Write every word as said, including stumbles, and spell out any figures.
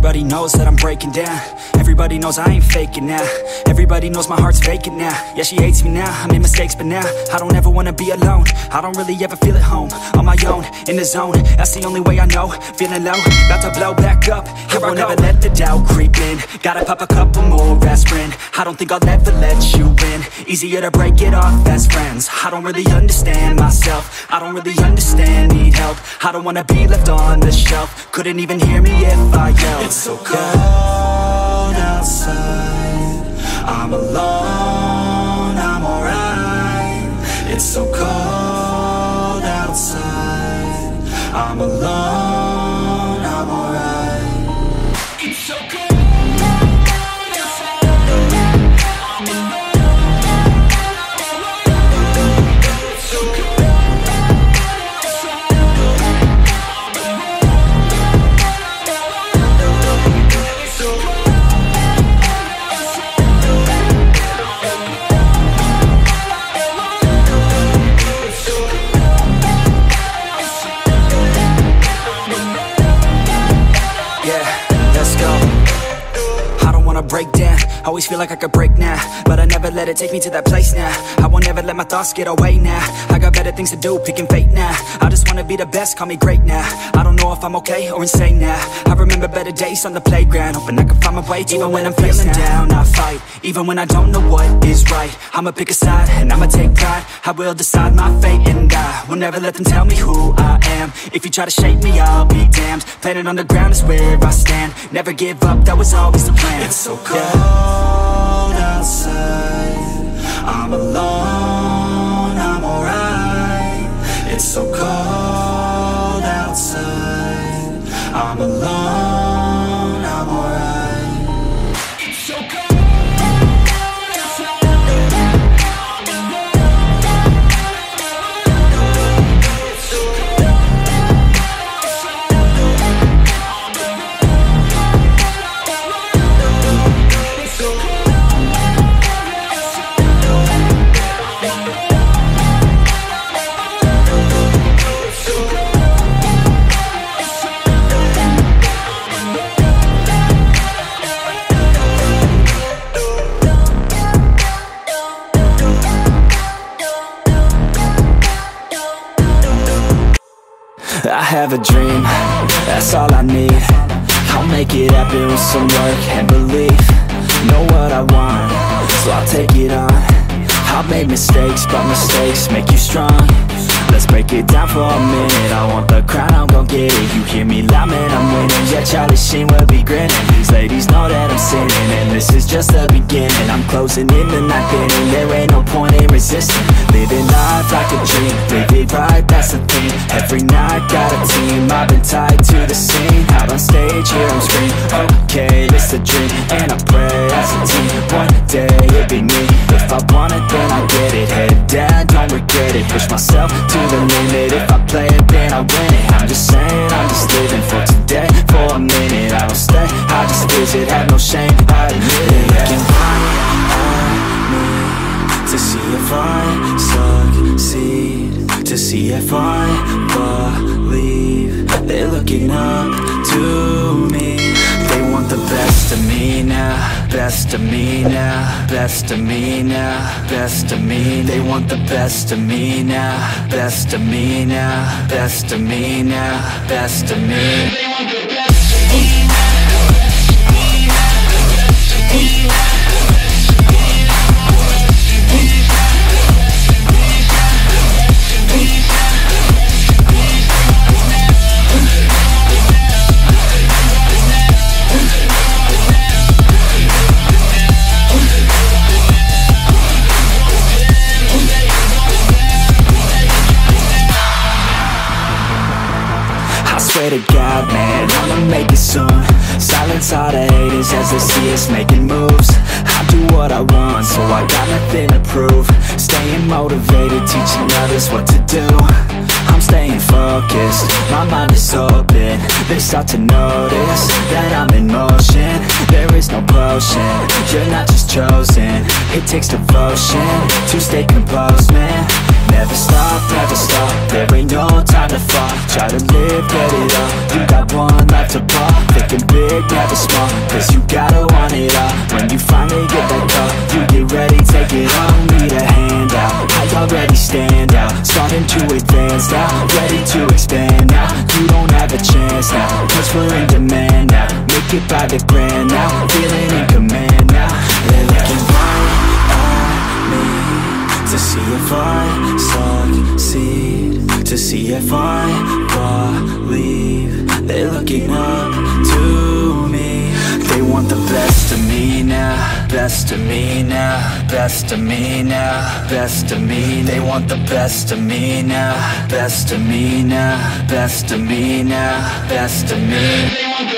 Everybody knows that I'm breaking down. Everybody knows I ain't faking now. Everybody knows my heart's vacant now. Yeah, she hates me now, I made mistakes but now I don't ever wanna be alone. I don't really ever feel at home. On my own, in the zone, that's the only way I know. Feeling low, about to blow back up. Here I never let the doubt creep in. Gotta pop a couple more aspirin. I don't think I'll ever let you in. Easier to break it off best friends. I don't really understand myself. I don't really understand, need help. I don't wanna be left on the shelf. Couldn't even hear me if I yelled. It's so cold outside, I'm alone, I'm alright. It's so cold outside, I'm alone, I'm alright. It's so cold. Break down, always feel like I could break now, but I never let it take me to that place now. I won't ever let my thoughts get away now. I got better things to do, picking fate now. I just wanna be the best, call me great now. I don't know if I'm okay or insane now. I remember better days on the playground, hoping I can find my way to even when I'm feeling down, I fight, even when I don't know what is right. I'ma pick a side, and I'ma take pride. I will decide my fate, and I will never let them tell me who I am. If you try to shape me, I'll be damned. Planet on the ground is where I stand. Never give up, that was always the plan. It's so cold outside, I'm alone, I'm alright. It's so cold outside, I'm alone, I'm alright. It's so cold. I have a dream, that's all I need. I'll make it happen with some work and belief. Know what I want, so I'll take it on. I'll make mistakes, but mistakes make you strong. Let's break it down for a minute. I want the crown, I'm gon' get it. You hear me loud, man, I'm winning. Yeah, Charlie Sheen will be grinning. These ladies know that I'm sinning, and this is just the beginning. I'm closing in the ninth inning, there ain't no point in resisting. Living life like a dream, live it right, that's the thing. Every night, got a team, I've been tied to the scene. Out on stage, here I'm screaming, okay, this a dream. And I pray as a team, one day it'll be me. If I want it, then I get it. Head down, don't regret it. Push myself to the limit. If I play it, then I win it. I'm just saying, I'm just living for today. For a minute, I don't stay, I just visit. Have no shame, I admit it. Looking right at me to see if I succeed, to see if I believe. They're looking up to me. They want the best of me now, best of me now, best of me now, best of me. They want the best of me now, best of me now, best of me now, best of me. They want the best of me now. Swear to God, man, I'ma make it soon. Silence all the haters as they see us making moves. I do what I want, so I got nothing to prove. Staying motivated, teaching others what to do. I'm staying focused, my mind is open. They start to notice that I'm in motion. There is no potion, you're not just chosen. It takes devotion to stay composed, man. Never stop, never stop, there ain't no time to fall. Try to live, get it up, you got one life to pop. Thinking big, big, never small, cause you gotta want it all. When you finally get that call, you get ready, take it all. Need a hand out, I already stand out. Starting to advance now, ready to expand now. You don't have a chance now, cause we're in demand now. Make it by the grand now, feeling in command now. They're looking right at me to see if I succeed, to see if I believe. They're looking up to me. They want the best of me now, best of me now, best of me now, best of me. They want the best of me now, best of me now, best of me now, best of me.